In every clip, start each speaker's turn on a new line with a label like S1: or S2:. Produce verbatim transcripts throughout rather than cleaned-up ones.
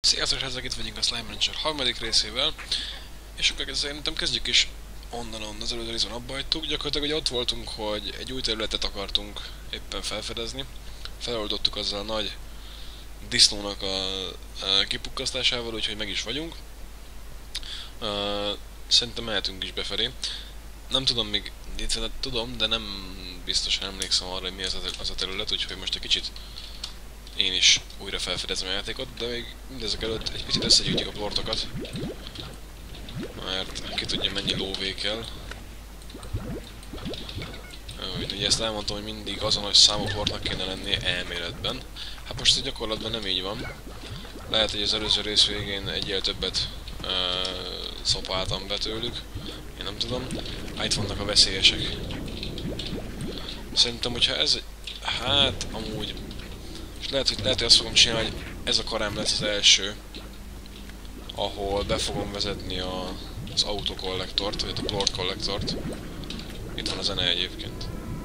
S1: Sziasztok, ezek itt vagyunk a Slime Rancher harmadik részével, és akkor szerintem kezdjük is onnan, onnan az előző részben abba hagytuk. Gyakorlatilag ugye ott voltunk, hogy egy új területet akartunk éppen felfedezni. Feloldottuk azzal a nagy disznónak a, a kipukkasztásával, úgyhogy meg is vagyunk. Uh, szerintem mehetünk is befelé. Nem tudom még, tudom, de nem biztosan emlékszem arra, hogy mi az a, az a terület, úgyhogy most egy kicsit én is újra felfedezem a játékot, de még mindezek előtt egy picit összegyűjtjük a plortokat, mert ki tudja mennyi lóvé kell. Ugye ezt elmondtam, hogy mindig azonos számú plortnak kéne lennie elméletben. Hát most ez gyakorlatban nem így van. Lehet, hogy az előző rész végén egyel többet uh, szopáltam be tőlük. Én nem tudom. Hát itt vannak a veszélyesek. Szerintem, hogyha ez... Hát, amúgy... És lehet, hogy, lehet, hogy azt fogom csinálni, hogy ez a karám lesz az első, ahol be fogom vezetni a, az autokollektort, vagy a plort kollektort. Itt van a zene egyébként.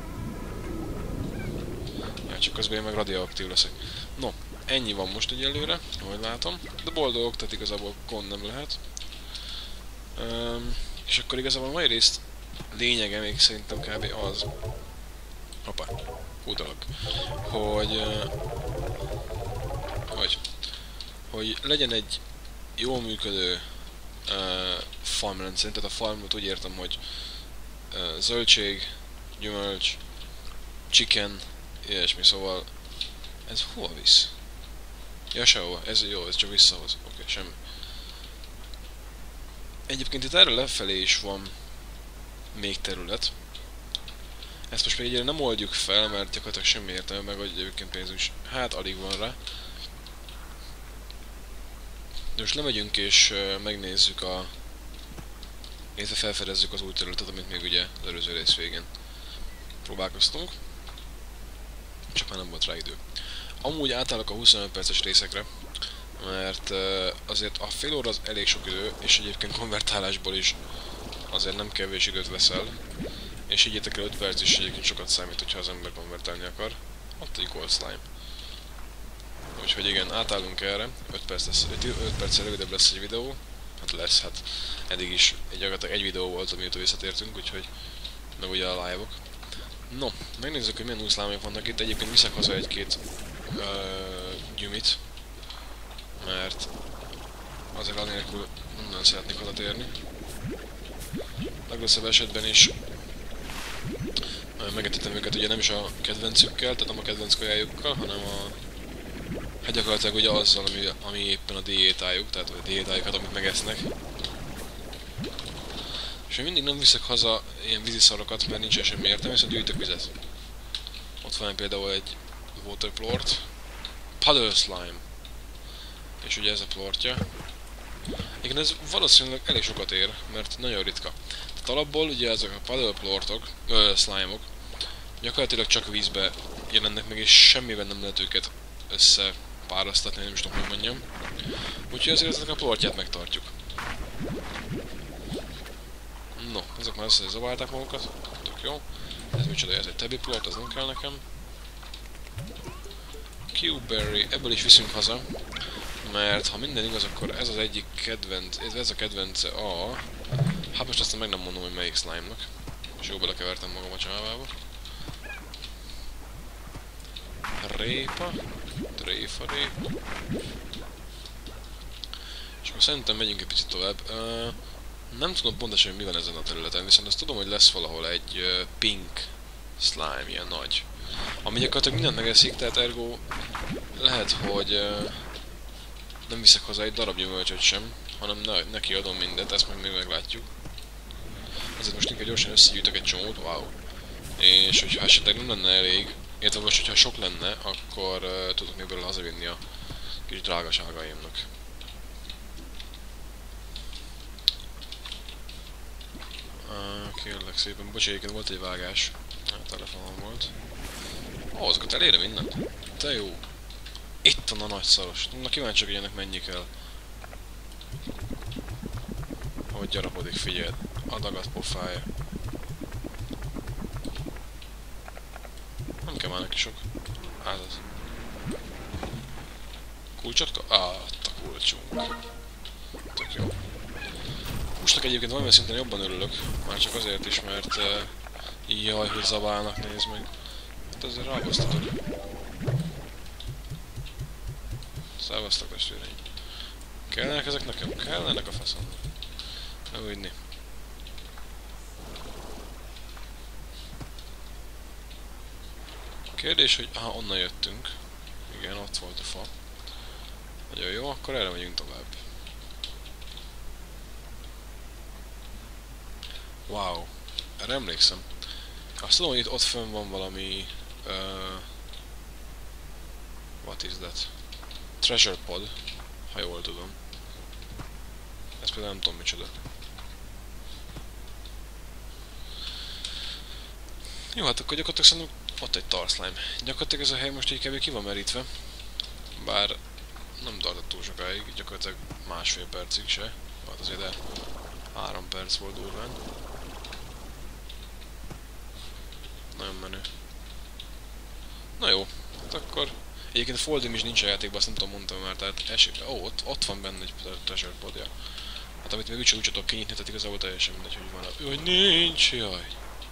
S1: Ja, csak közben én meg radioaktív leszek. No, ennyi van most egyelőre, ahogy látom. De boldogok, tehát igazából gond nem lehet. Um, és akkor igazából a mai részt lényege még szerintem kb. Az... Hoppá, utalak. Hogy... Uh, hogy... Hogy legyen egy jól működő uh, farmrendszer, tehát a farmot úgy értem, hogy uh, zöldség, gyümölcs, chicken, ilyesmi, szóval ez hova visz? Ja, sehova, ez jó, ez csak visszahoz, oké, okay, semmi. Egyébként itt erről lefelé is van még terület. Ezt most még egyre nem oldjuk fel, mert gyakorlatilag semmi értelme, meg hogy egyébként pénzünk is, hát alig van rá. De most lemegyünk és uh, megnézzük a... illetve felfedezzük az új területet, amit még ugye az előző rész végén próbálkoztunk. Csak már nem volt rá idő. Amúgy átállok a huszonöt perces részekre, mert uh, azért a fél óra az elég sok idő, és egyébként konvertálásból is azért nem kevés időt veszel. És így értek el öt perc is egyébként sokat számít, hogyha az ember konvertálni akar. Ott egy gold slime. Úgyhogy igen, átállunk erre, öt perc lesz, öt perccel rövidebb lesz egy videó. Hát lesz, hát eddig is egy, egy videó volt, amióta visszatértünk, úgyhogy meg ugye a live-ok. No, megnézzük, hogy milyen új slime-ok vannak itt. Egyébként viszek haza egy-két uh, gyümit, mert azért anélkül nem szeretnék hazatérni. Legrosszabb esetben is uh, megetettem őket ugye nem is a kedvencükkel, tehát nem a kedvenc kajájukkal, hanem a hát gyakorlatilag ugye azzal, ami, ami éppen a diétájuk, tehát a diétájukat, amit megesznek. És én mindig nem viszek haza ilyen víziszarokat, mert nincs semmi értelme, viszont gyűjtök vizet. Ott van például egy water plort, puddle slime. És ugye ez a plortja. Igen, ez valószínűleg elég sokat ér, mert nagyon ritka. Tehát alapból ugye ezek a puddle plortok, ö, slime-ok, gyakorlatilag csak vízbe jelennek meg, és semmiben nem lehet őket összepárasztatni, nem is tudom, hogy mondjam. Úgyhogy azért ezek a plortját megtartjuk. No, ezek már összezabálták magukat, tök jó. Ez micsoda, ez egy tabby plort, az nem kell nekem. Q-berry, ebből is viszünk haza, mert ha minden igaz, akkor ez az egyik kedvenc, ez a kedvence a... Hát most aztán meg nem mondom, hogy melyik slime-nak. És jó belekevertem magam a csávába. Répa, tréfa répa. És akkor szerintem megyünk egy picit tovább. Uh, nem tudom pontosan, hogy mi van ezen a területen, viszont azt tudom, hogy lesz valahol egy uh, pink slime, ilyen nagy. Ami gyakorlatilag mindent megeszik, tehát ergo lehet, hogy uh, nem viszek hozzá egy darab gyümölcsöt sem, hanem ne, neki adom mindent, ezt meg még meglátjuk. Ezért most inkább gyorsan összegyűjtök egy csomót, wow. És hogyha esetleg nem lenne elég, illetve most, hogyha sok lenne, akkor uh, tudok még belőle hazavinni a kis drágaságaimnak. Uh, kérlek szépen, bocs, volt egy vágás. A telefonon volt. Ó, azokat elérem innen. Te jó. Itt van a nagy szaros. Na kíváncsiak, hogy ennek mennyi kell. Ahogy gyarapodik, figyeld. Adagat pofája. Nem kell már neki sok. Hát az. Kulcsot ka... Ah, ott a kulcsú. Ennek egyébként valamilyen szinten jobban örülök, már csak azért is, mert uh, jaj, hogy zabálnak, nézd meg. Hát ezzel ragasztatok. Szávaztak testvéreim. Kellenek ezek nekem? Kellenek a faszom. Ne úgyni. Kérdés, hogy aha, onnan jöttünk. Igen, ott volt a fa. Nagyon jó, akkor erre megyünk tovább. Wow, erre emlékszem. Azt tudom, hogy itt ott fönn van valami... Uh, what is that? Treasure pod, ha jól tudom. Ez például nem tudom micsoda. Jó, hát akkor gyakorlatilag szerintem ott egy tar slime. Gyakorlatilag ez a hely most így kb. Ki van merítve. Bár nem tartott túl sokáig, gyakorlatilag másfél percig se. Hát azért de három perc volt durván. Nagyon menő. Na jó, hát akkor... Egyébként a Foldim is nincs a játékban, azt nem tudom mondtam már, tehát esik... Ó, ott, ott van benne egy treasure podja. Hát amit még úgyse úgy tudok kinyitni, tehát igazából teljesen mindegy, hogy van a... Jó, hogy nincs, jaj.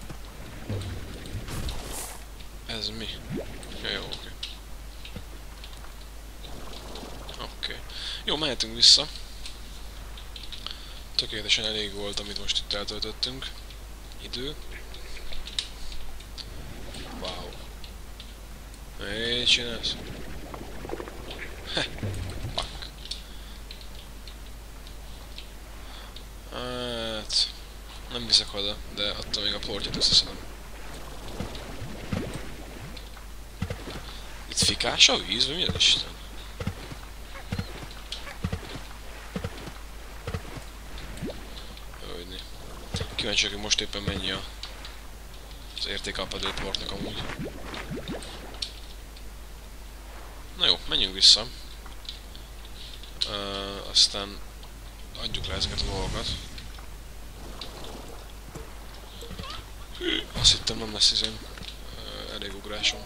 S1: Ez mi? Ja, jó, oké. Okay. Oké. Okay. Jó, mehetünk vissza. Tökéletesen elég volt, amit most itt eltöltöttünk. Idő. Wow. Mit csinálsz? Heh. Fuck. Hát... Nem viszek oda, de attól még a plortját összeszedem. Itt fikás a víz, vagy mi az Isten? Hogyne. Kíváncsi, hogy most éppen mennyi a... az értéke a paddleportnak amúgy. Na jó, menjünk vissza. Uh, aztán adjuk le ezeket a dolgokat. Azt hittem nem lesz izém uh, elég ugrásom.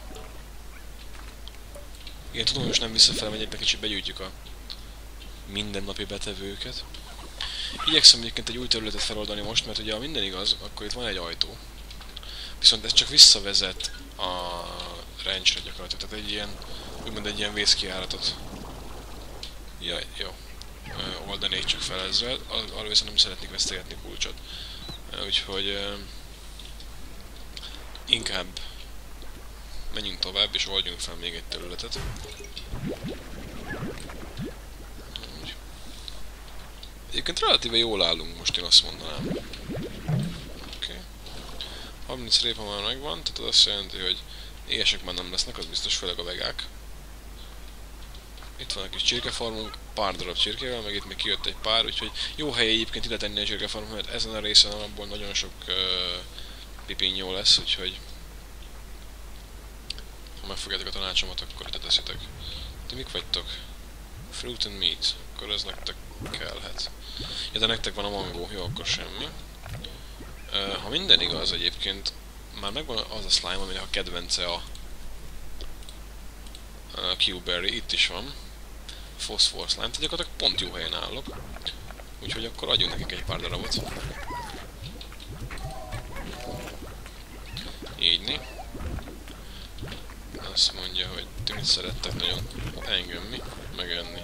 S1: Igen, tudom, hogy most nem visszafele megyek, de kicsit begyűjtjük a mindennapi betevőket. Igyekszem egyébként egy új területet feloldani most, mert ugye ha minden igaz, akkor itt van egy ajtó. Viszont ez csak visszavezet a ranchre gyakorlatilag, tehát egy ilyen, úgymond egy ilyen vészkijáratot. Jaj, jó. Oldanék csak fel ezzel, arra viszont nem szeretnék vesztegetni kulcsot. Úgyhogy uh, inkább menjünk tovább és oldjunk fel még egy területet. Úgy. Egyébként relatíve jól állunk most, én azt mondanám. Oké. Okay. harminc répa már megvan, tehát az azt jelenti, hogy éhesek már nem lesznek, az biztos, főleg a vegák. Itt van egy kis csirkefarmunk, pár darab csirkével, meg itt még kijött egy pár, úgyhogy jó hely egyébként ide tenni a csirkefarmot, mert ezen a részen abból nagyon sok uh, pipinyó lesz, úgyhogy ha megfogjátok a tanácsomat, akkor ide teszitek. Ti mik vagytok? Fruit and meat, akkor ez nektek kellhet. Ja, de nektek van a mangó, jó, akkor semmi. Uh, ha minden igaz egyébként, már megvan az a slime, aminek a kedvence a uh, Q-berry, itt is van. Phosphor slime, tehát gyakorlatilag pont jó helyen állok. Úgyhogy akkor adjunk nekik egy pár darabot. Ígyni. Azt mondja, hogy ti mit szerettek nagyon engedni, megenni.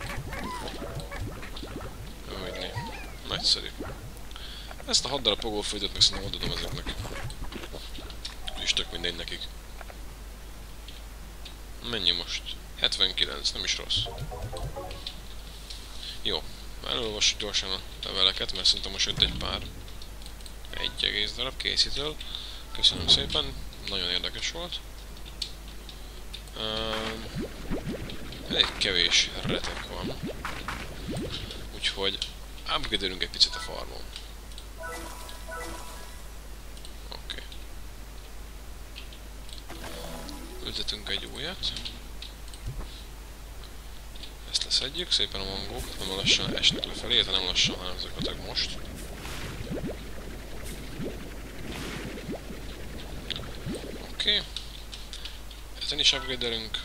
S1: Ígyni. Nagyszerű. Ezt a hat darab pogóföldöt meg szerintem odadom ezeknek. És tök mindegy nekik. Mennyi most? hetvenkilenc, nem is rossz. Jó, elolvassuk gyorsan a leveleket, mert szerintem most jött egy pár. Egy egész darab készítől. Köszönöm szépen, nagyon érdekes volt. Um, elég kevés retek van. Úgyhogy upgrade-elünk egy picit a farmon. Oké. Okay. Ültetünk egy újat. Ezt leszedjük, szépen a mangók, nem lassan esnek lefelé, illetve nem lassan, hanem ezeket most. Oké. Okay. Ezen is upgrade-elünk.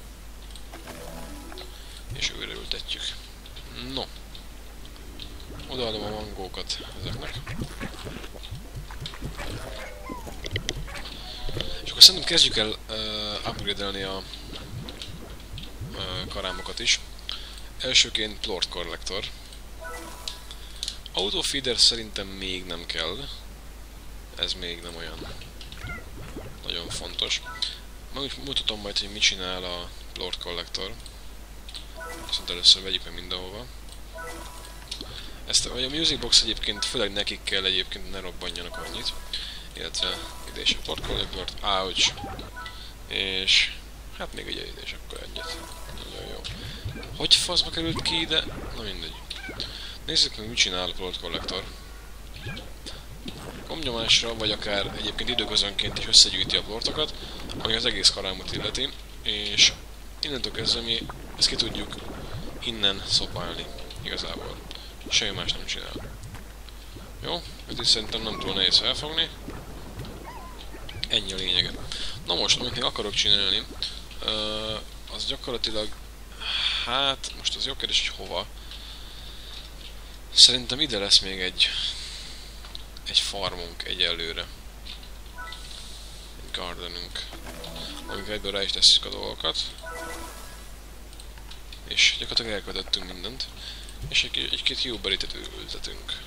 S1: És újra ültetjük. No. odaadom a mangókat ezeknek. És akkor szerintem kezdjük el uh, upgrade-elni a uh, karámokat is. Elsőként Plort Collector. Autofeeder szerintem még nem kell. Ez még nem olyan nagyon fontos. Meg mutatom majd, hogy mit csinál a Plort Collector. Viszont először vegyük meg mindenhova. Ezt a, a Music Box egyébként főleg nekik kell egyébként, ne robbanjanak annyit. Illetve ide is a Plort Collectort, ouch! És hát még egy ide is akkor egyet. Nagyon jó. Hogy faszba került ki ide? Na mindegy. Nézzük meg, mit csinál a Plort Collector. Gomnyomásra, vagy akár egyébként időközönként is összegyűjti a plortokat, ami az egész karámot illeti, és innentől kezdve mi ezt ki tudjuk innen szopálni igazából. Semmi más nem csinál. Jó? Ez is szerintem nem túl nehéz felfogni. Ennyi a lényege. Na most, amit még akarok csinálni, az gyakorlatilag, hát most az jó kérdés, hogy hova. Szerintem ide lesz még egy egy farmunk egyelőre. Egy gardenünk. Amikor egyből rá is tesszük a dolgokat. És gyakorlatilag elkövetettünk mindent. És egy, egy-két Hillberryt ültetünk.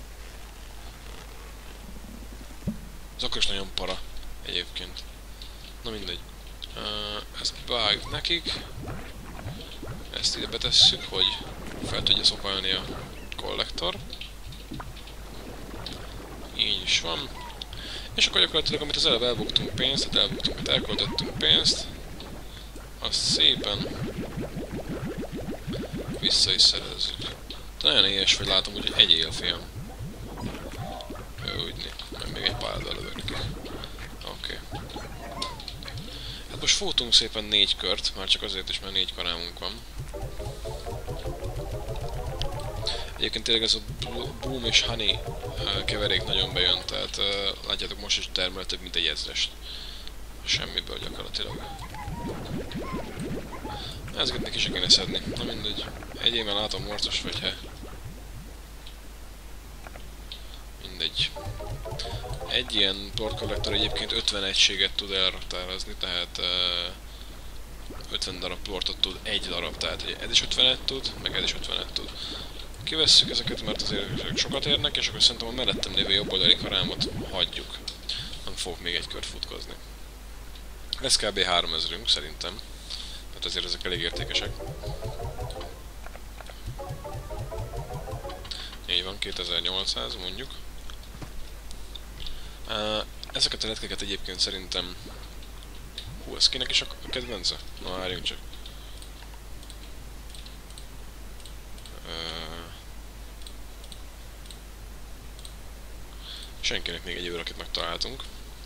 S1: Az akkor is nagyon para egyébként. Na mindegy. Uh, ezt beálljuk nekik. Ezt ide betesszük, hogy fel tudja szopálni a kollektor. Így is van. És akkor gyakorlatilag, amit az előbb elbuktunk pénzt, tehát elbuktunk, mert elköltöttünk pénzt, azt szépen vissza is szerezzük. De nagyon éhes vagy, látom, hogy egy élfém. Úgy, meg még egy pár lövök neki. Oké. Okay. Hát most futunk szépen négy kört, már csak azért is, mert négy karámunk van. Egyébként tényleg ez a Boom és Honey keverék nagyon bejön, tehát uh, látjátok, most is termel több mint egy ezrest. Semmiből gyakorlatilag. Ezeket neki se kéne szedni, na mindegy. Egyében látom morcos vagy he. Mindegy. Egy ilyen Plort Collector egyébként ötven egységet tud elraktározni, tehát uh, ötven darab plortot tud egy darab, tehát ez is ötvenet tud, meg ez is ötvenet tud. Kivesszük ezeket, mert azért sokat érnek, és akkor szerintem a mellettem lévő jobboldali karámot hagyjuk. Nem fogok még egy kört futkozni. Ez kb. háromezrünk szerintem. Tehát azért ezek elég értékesek. Így van, kétezer-nyolcszáz mondjuk. Ezeket a letkeket egyébként szerintem... Hú, ez kinek is a kedvence? Na, várjunk csak. Senkinek még egy akit megtaláltunk.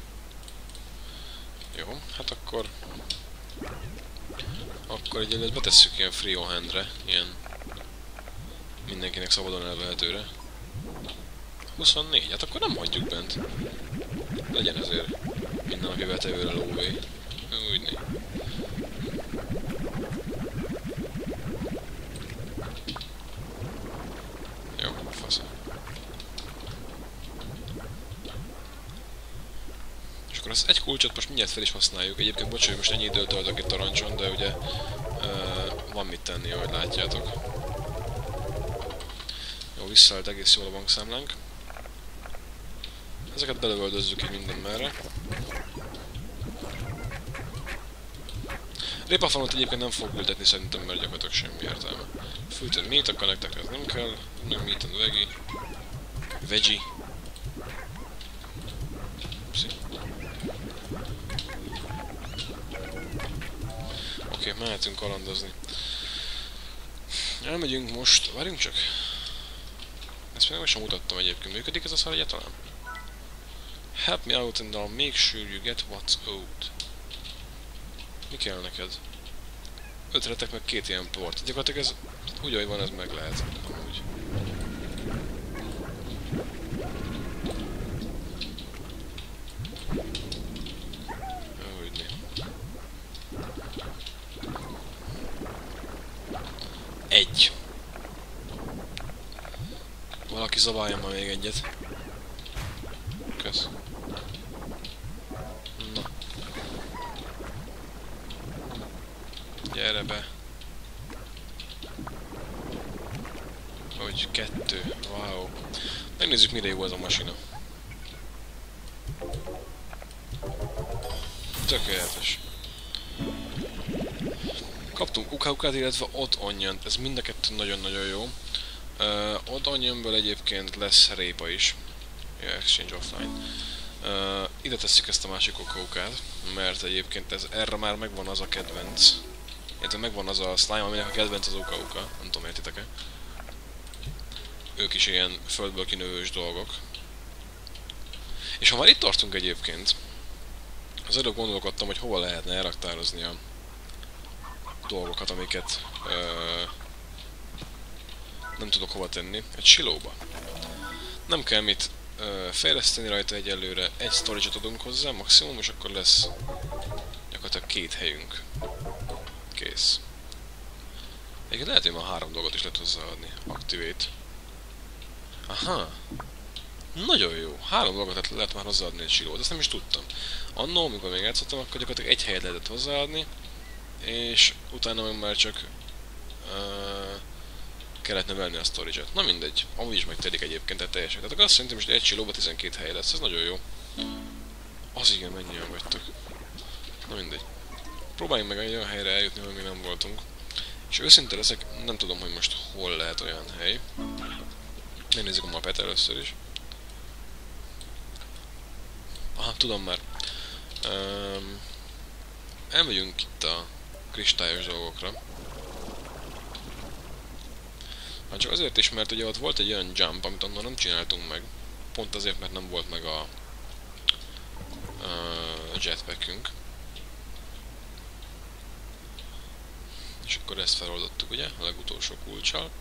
S1: Jó, hát akkor... Akkor egyébként betesszük ilyen free on hand-re, ilyen... mindenkinek szabadon elvehetőre. huszonnégy, hát akkor nem hagyjuk bent. Legyen ezért minden, aki vetevőre lóvé. Úgy né. Jó, fasz. És akkor az egy kulcsot most mindjárt fel is használjuk. Egyébként bocs, hogy most ennyi időt töltök itt a rancson, de ugye uh, van mit tenni, ahogy látjátok. Jó, visszaállt egész jól a bankszámlánk. Ezeket belövöldözzük így minden merre. Répafalmat egyébként nem fogok ültetni szerintem, mert gyakorlatilag semmi értelme. Fülten meat, akkor nektek ez nem kell. Meg meat and veggie. Veggie. Oké, okay, mehetünk kalandozni. Elmegyünk most, várjunk csak. Ezt még nem sem mutattam egyébként, működik ez a szar egyáltalán? Help me out and I'll make sure you get what's owed. Mi kell neked? Öt retek meg két ilyen port. Gyakorlatilag ez úgy, ahogy van, ez meg lehet. Amúgy. Úgy né. Egy. zabáljon már még egyet. Kösz. Na. Gyere be. Hogy kettő. Wow. Megnézzük, mire jó ez a masina. Tökéletes. Kaptunk uka-ukát, illetve Odd Onion. Ez mind a kettő nagyon-nagyon jó. Uh, Odd Onionből egyébként lesz répa is. Yeah, exchange offline. Uh, ide tesszük ezt a másik uka-ukát, mert egyébként ez, erre már megvan az a kedvenc. Illetve megvan az a slime, aminek a kedvenc az uka-uka. Nem tudom, értitek-e? Ők is ilyen földből kinövős dolgok. És ha már itt tartunk egyébként, az előbb gondolkodtam, hogy hova lehetne elraktározni a dolgokat, amiket ö, nem tudok hova tenni. Egy silóba. Nem kell mit ö, fejleszteni rajta egyelőre, egy storage-ot adunk hozzá maximum, és akkor lesz gyakorlatilag két helyünk. Kész. Egyébként lehet, hogy már három dolgot is lehet hozzáadni. Activate. Aha. Nagyon jó. Három dolgot lehet már hozzáadni egy silót, ezt nem is tudtam. Annó, amikor még játszottam, akkor gyakorlatilag egy helyet lehetett hozzáadni, és utána meg már csak uh, kellett növelni a storage-et. Na mindegy, amúgy is megtelik egyébként, tehát teljesen. Tehát azt szerintem, hogy egy silóba tizenkét hely lesz, ez nagyon jó. Az igen, mennyien vagytok. Na mindegy. Próbáljunk meg egy olyan helyre eljutni, ahol még nem voltunk. És őszinte leszek, nem tudom, hogy most hol lehet olyan hely. Megnézzük a mapet először is. Aha, tudom már. Um, elmegyünk itt a kristályos dolgokra. Hát csak azért is, mert ugye ott volt egy olyan jump, amit annól nem csináltunk meg. Pont azért, mert nem volt meg a, a jetpackünk. És akkor ezt feloldottuk, ugye? A legutolsó kulccsal.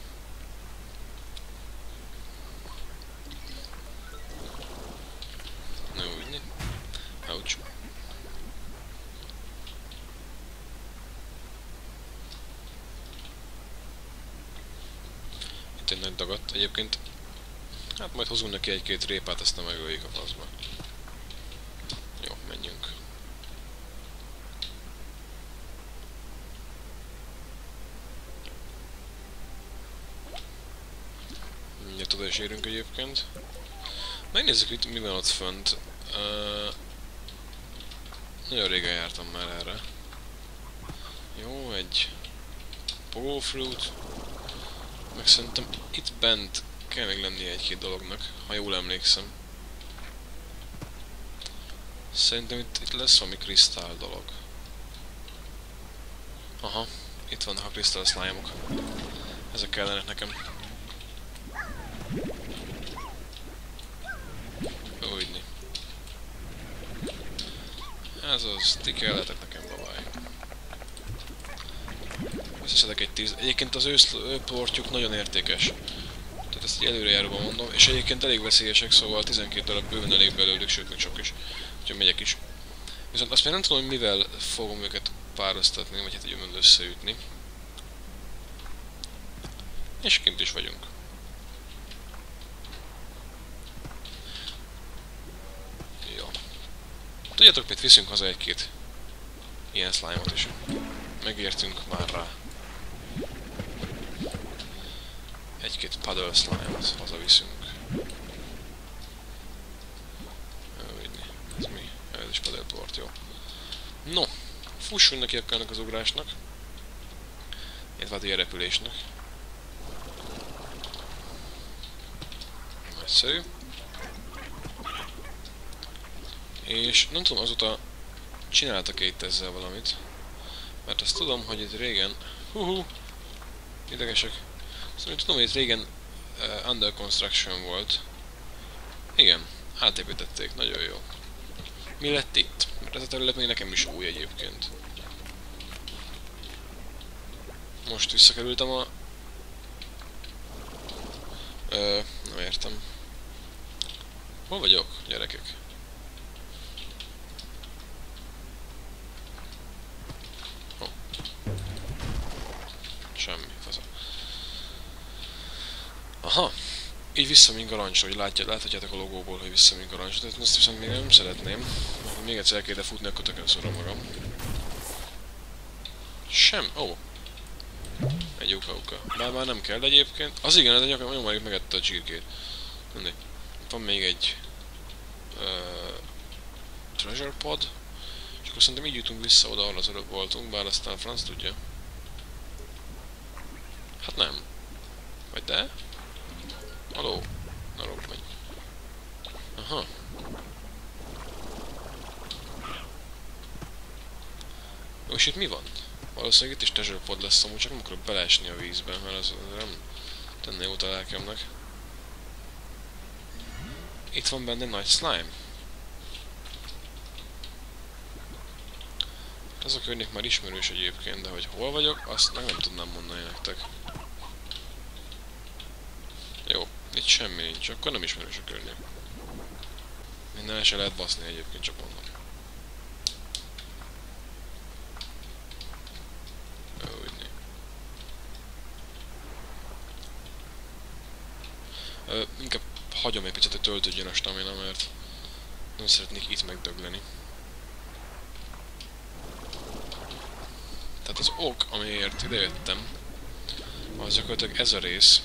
S1: Na jó, vinni. Ouch. Itt egy nagy dagat. Egyébként, hát majd hozunk neki egy-két répát, ezt nem megöljük a faszba. Jó, menjünk. Mindjárt oda is érünk egyébként. Megnézzük itt, mi van ott fönt. Uh, nagyon régen jártam már erre. Jó, egy pogófruit. Meg szerintem itt bent kell még lennie egy-két dolognak, ha jól emlékszem. Szerintem itt, itt lesz valami krisztál dolog. Aha, itt vannak a krisztál slime-ok. Ezek kellenek nekem. Úgyni. Ez az, ti kelletek nekem, babáj. Összeszedek egy tíz. Egyébként az őszportjuk nagyon értékes. Tehát ezt így előrejáróban mondom. És egyébként elég veszélyesek, szóval tizenkét darab bőven elég belőlük, sőt még sok is. Úgyhogy megyek is. Viszont azt még nem tudom, hogy mivel fogom őket pároztatni, vagy hát így összeütni. És kint is vagyunk. Jó. Tudjátok mit, viszünk haza egy-két ilyen slime-ot is. Megértünk már rá. Egy-két puddle slime-ot hazaviszünk. Ez mi? Ez is puddle port, jó. No, fussunk neki akkor ennek az ugrásnak. Illetve a repülésnek. Nagyszerű. És nem tudom, azóta csináltak-e itt ezzel valamit. Mert azt tudom, hogy itt régen... Huhu! Idegesek. Szóval tudom, hogy itt régen uh, under construction volt. Igen, átépítették, nagyon jó. Mi lett itt? Mert ez a terület még nekem is új egyébként. Most visszakerültem a... Ö, nem értem. Hol vagyok, gyerekek? Oh. Semmi, faza. Aha. így visszamink a rancsra, hogy látja, láthatjátok a logóból, hogy visszamink a rancsra. Tehát azt viszont még nem szeretném. Még egyszer el kéne futni, akkor tökön szorom magam. Sem. Ó. Oh. Egy uka-uka. Bár már nem kell egyébként. Az igen, ez egy nagyon már megette a csirkét. Mindegy. Van még egy... Uh, treasure pod. És akkor szerintem így jutunk vissza oda, ahol az előbb voltunk, bár aztán franc tudja. Hát nem. Vagy de? Haló? Na robbanj. Aha. És itt mi van? Valószínűleg itt is treasure pod lesz, amúgy csak nem akarok beleesni a vízbe, mert az, az nem tenne jót a lelkemnek. Itt van benne nagy slime. Ez a környék már ismerős egyébként, de hogy hol vagyok, azt meg nem tudnám mondani nektek. Jó, itt semmi nincs, akkor nem ismerős a környék. Minden el se lehet baszni egyébként, csak mondom. Úgyni. Ö, inkább hagyom egy picit, hogy töltődjön a stamina, mert nem szeretnék itt megdögleni. Tehát az ok, amiért idejöttem, az gyakorlatilag ez a rész,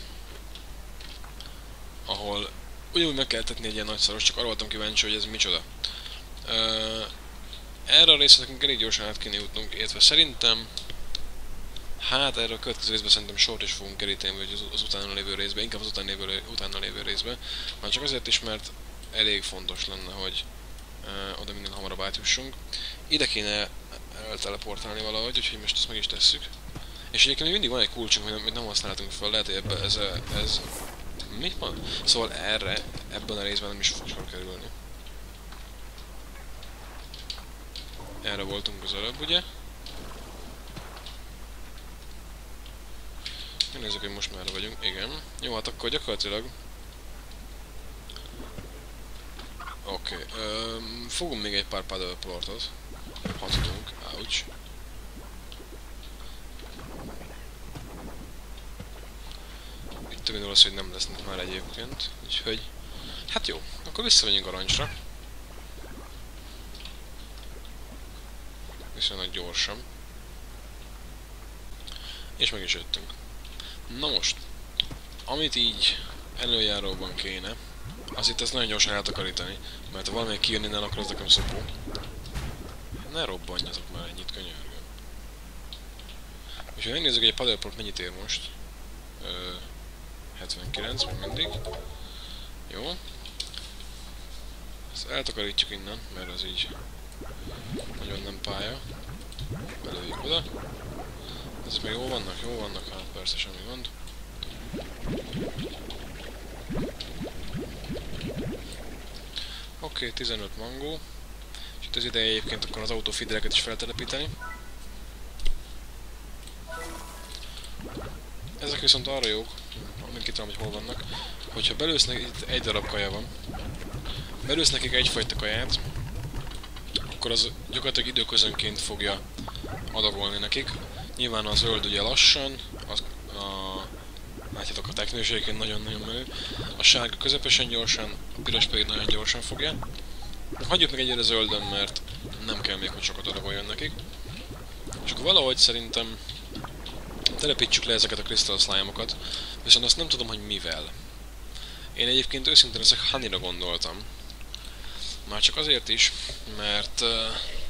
S1: ahol ugyanúgy meg kell tetni egy ilyen nagy szaros, csak arra voltam kíváncsi, hogy ez micsoda. Uh, erre a részre nekünk elég gyorsan át kéne jutnunk, illetve szerintem, hát erre a következő részben szerintem sort is fogunk keríteni, vagy az, az utána lévő részben, inkább az utána lévő, utána lévő részben, már csak azért is, mert elég fontos lenne, hogy uh, oda minden hamarabb átjussunk. Ide kéne elteleportálni valahogy, úgyhogy most ezt meg is tesszük. És egyébként még mindig van egy kulcsunk, amit nem használhatunk fel, lehet, hogy ebbe ez, ez... Mi van? Szóval erre, ebben a részben nem is fog sor kerülni. Erre voltunk az előbb, ugye? Nézzük, hogy most már vagyunk. Igen. Jó, hát akkor gyakorlatilag... Oké. Okay. Fogunk még egy pár paddleportot. Ha tudunk. Ouch. Itt többé valószínű, hogy nem lesznek már egyébként. Úgyhogy... Hát jó. Akkor visszamegyünk a rancsra. Viszonylag gyorsan. És meg is jöttünk. Na most, amit így előjáróban kéne, az itt ezt nagyon gyorsan eltakarítani, mert ha valamelyik kijön innen, akkor az nekem szopó. Ne robbanjatok már ennyit, könyörgöm. És ha megnézzük, hogy a paddleport mennyit ér most. Ö, hetvenkilenc, még mindig. Jó. Ezt eltakarítjuk innen, mert az így nagyon nem pálya. Belőjük oda. Ezek még jó vannak, jó vannak, hát persze semmi gond. Oké, okay, tizenöt mangó. És itt az ideje egyébként akkor az autofeedereket is feltelepíteni. Ezek viszont arra jók, mindkét tudom, hogy hol vannak, hogyha belősz nekik, itt egy darab kaja van, belősz nekik egyfajta kaját, akkor az gyakorlatilag időközönként fogja adagolni nekik. Nyilván a zöld ugye lassan, az, a, látjátok a teknőségként nagyon-nagyon menő, a sárga közepesen gyorsan, a piros pedig nagyon gyorsan fogja. Hagyjuk meg egyre zöldön, mert nem kell még, hogy sokat adagoljon nekik. És akkor valahogy szerintem telepítsük le ezeket a crystal slime-okat, viszont azt nem tudom, hogy mivel. Én egyébként őszintén ezek honeyra gondoltam. Már csak azért is, mert uh,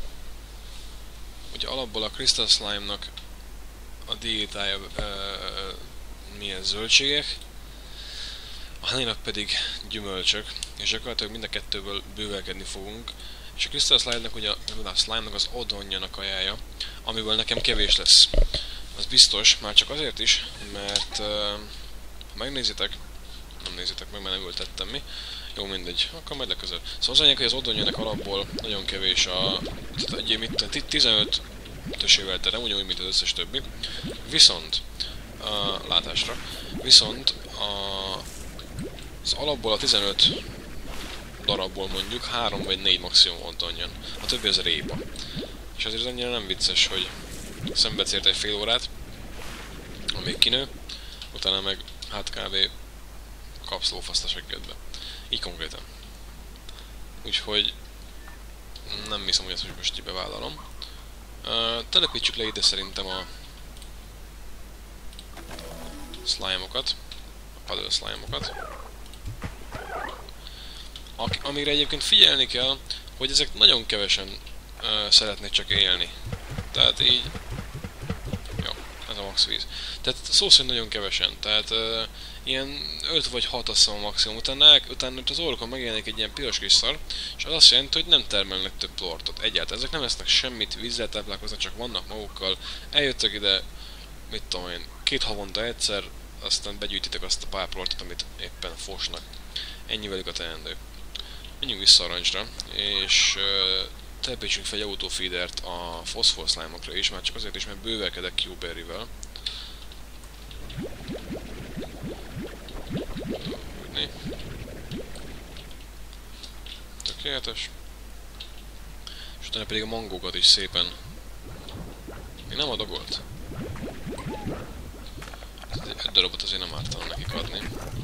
S1: ugye alapból a crystal slime-nak a diétája uh, milyen zöldségek, a honeynak pedig gyümölcsök, és gyakorlatilag mind a kettőből bővelkedni fogunk. És a crystal slime-nak ugye a slime-nak az odonja a kajája, amiből nekem kevés lesz. Az biztos, már csak azért is, mert uh, ha megnézitek, nem nézitek meg, mert nem ültettem mi, jó mindegy, akkor majd legközelebb. Szóval az anyag, hogy az odonjának alapból nagyon kevés a... Tehát egy mit, tizenöt ösével terem, ugyanúgy, mint az összes többi. Viszont, a látásra, viszont a, az alapból a tizenöt darabból mondjuk három vagy négy maximum odonjan. A többi az répa. És azért annyira nem vicces, hogy szenvedsz érte egy fél órát, amíg kinő, utána meg hát kb. kapsz lófaszt a seggedbe. Így konkrétan. Úgyhogy nem hiszem, hogy ezt most így bevállalom. Uh, telepítsük le ide szerintem a slime-okat, a puddle slime-okat. Amire egyébként figyelni kell, hogy ezek nagyon kevesen uh, szeretnék csak élni. Tehát így... Jó, ez a max víz. Tehát szó szerint nagyon kevesen. Tehát uh, ilyen öt vagy hat azt hiszem a maximum. Utána, utána az orrokon megjelenik egy ilyen piros kis szar, és az azt jelenti, hogy nem termelnek több plortot. Egyáltalán ezek nem esznek semmit, vízzel táplálkoznak, csak vannak magukkal. Eljöttek ide, mit tudom én, két havonta egyszer, aztán begyűjtitek azt a pár plortot, amit éppen fosnak. Ennyi velük a teendő. Menjünk vissza a rancsra, és uh, telepítsünk fel egy autofeedert a foszfor slime-okra is, már csak azért is, mert bővelkedek Q-berryvel. Tökéletes. És utána pedig a mangókat is szépen... Még nem adagolt? Egy darabot azért nem ártana nekik adni.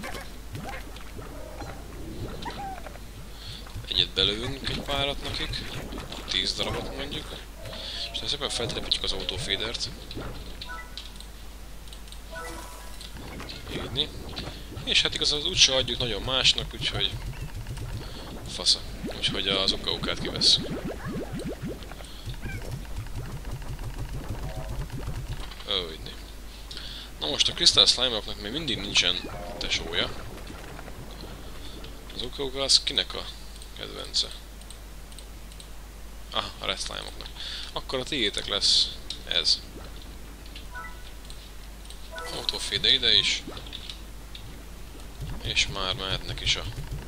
S1: Egyet belövünk egy párat nekik, tíz darabot mondjuk, és aztán szépen feltelepítjük az autofeedert. Így. És hát igazán úgyse adjuk nagyon másnak, úgyhogy fasza. Úgyhogy az uka-ukát kivesszük. Ó, így. Na most a Crystal Slime-oknak még mindig nincsen tesója. Az uka-uka az kinek a kedvence? Ah, a red slime-oknak. Akkor a tiétek lesz ez. Autofeeder ide is. És már mehetnek is a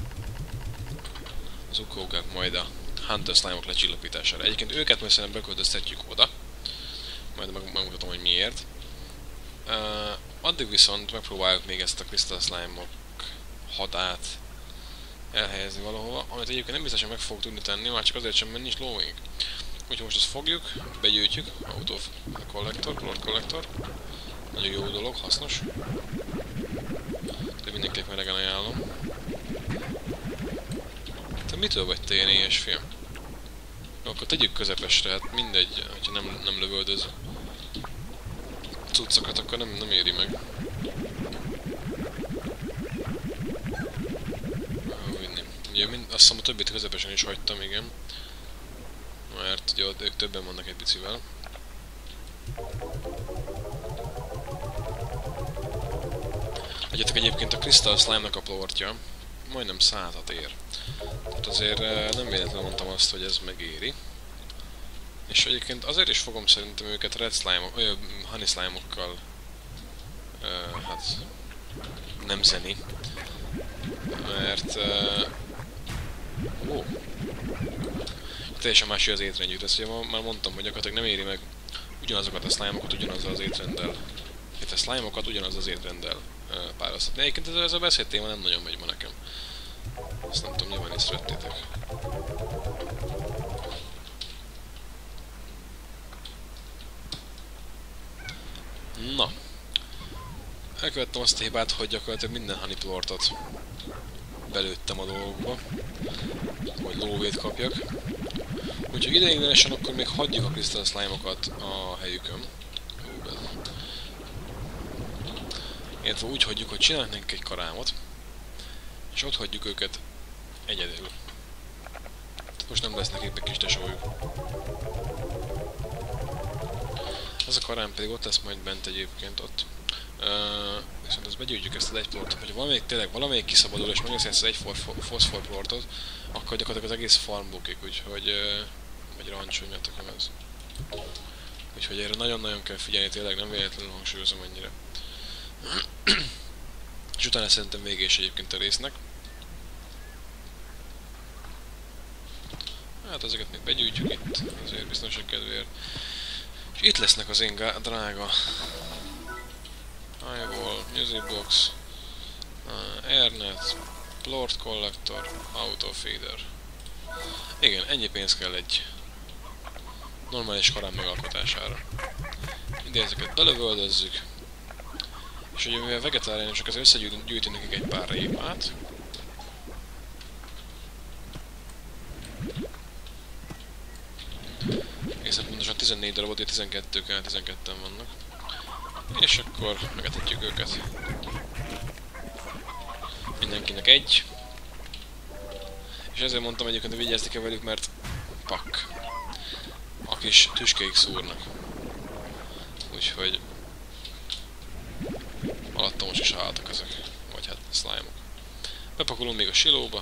S1: az uka-ukák majd a Hunter slime-ok lecsillapítására. Egyébként őket majd szerintem beköltöztetjük oda. Majd megmutatom, hogy miért. Uh, addig viszont megpróbáljuk még ezt a Crystal Slime-ok hadát elhelyezni valahova, amit egyébként nem biztos, hogy meg fogok tudni tenni, már csak azért sem, mert nincs lóvink. Úgyhogy most azt fogjuk, begyűjtjük, Auto Collector, Plort Collector. Nagyon jó dolog, hasznos. De mindenkinek melegen ajánlom. Te mitől vagy te ilyen éhes film? No, akkor tegyük közepesre, hát mindegy, hogyha nem, nem lövöldöz cuccokat, akkor nem, nem éri meg. Ugye mind, azt hiszem a többit közepesen is hagytam, igen. Mert ugye ők többen vannak egy picivel. Legyetek egyébként a Crystal Slime-nak a plortja majdnem százat ér. Tehát azért nem véletlenül mondtam azt, hogy ez megéri. És egyébként azért is fogom szerintem őket red slime-ok, vagy honey slime-okkal uh, hát nemzeni. Mert uh, ó, teljesen más az étrendjük, ezt ugye már mondtam, hogy gyakorlatilag nem éri meg ugyanazokat a slime-okat ugyanazzal az étrenddel, illetve a slime-okat ugyanaz az étrenddel uh, párosztatni. Egyébként ez, ez a beszéd téma nem nagyon megy ma nekem. Azt nem tudom, nyilván észrevettétek. Na. Elkövettem azt a hibát, hogy gyakorlatilag minden honey plortot belőttem a dolgokba, hogy lóvét kapjak. Úgyhogy ideiglenesen akkor még hagyjuk a Crystal Slime-okat a helyükön. Illetve úgy hagyjuk, hogy csinálnánk egy karámot, és ott hagyjuk őket egyedül. Most nem lesz nekik kis tesójuk. Ez a karám pedig ott lesz majd bent egyébként ott. Uh, viszont azt begyűjtjük ezt az egy plortot, hogyha valamelyik tényleg valamelyik kiszabadul és megnézni ezt az egy foszfor plortot, akkor gyakorlatilag az egész farm bukik, úgyhogy uh, vagy rancs, hogy miatt nekem ez. Úgyhogy erre nagyon-nagyon kell figyelni, tényleg nem véletlenül hangsúlyozom ennyire. És utána szerintem végés egyébként a résznek. Hát ezeket még begyűjtjük itt, azért biztonság kedvéért. És itt lesznek az én drága Eyeball, Music Box, uh, Airnet, Plort Collector, Autofeeder. Igen, ennyi pénz kell egy normális karám megalkotására. Ide ezeket belövöldözzük, És ugye mivel vegetáriánusok, az összegyűjtünk nekik egy pár rémát. Egészen pontosan tizennégy darabot, és tizenkettő kell, tizenketten vannak. És akkor megetetjük őket. Mindenkinek egy. És ezért mondtam egyébként, hogy vigyázni kell velük, mert pak. A kis tüskéik szúrnak. Úgyhogy alattomos is álltak ezek. Vagy hát slime-ok. Bepakolunk még a silóba.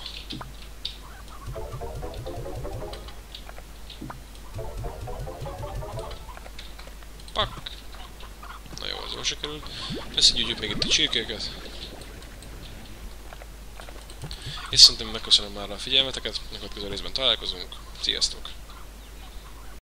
S1: Pak! Na jó, az jól sikerült. Összegyűjtjük még itt a csirkéket. És szerintem megköszönöm már a figyelmeteket, a következő részben találkozunk. Sziasztok!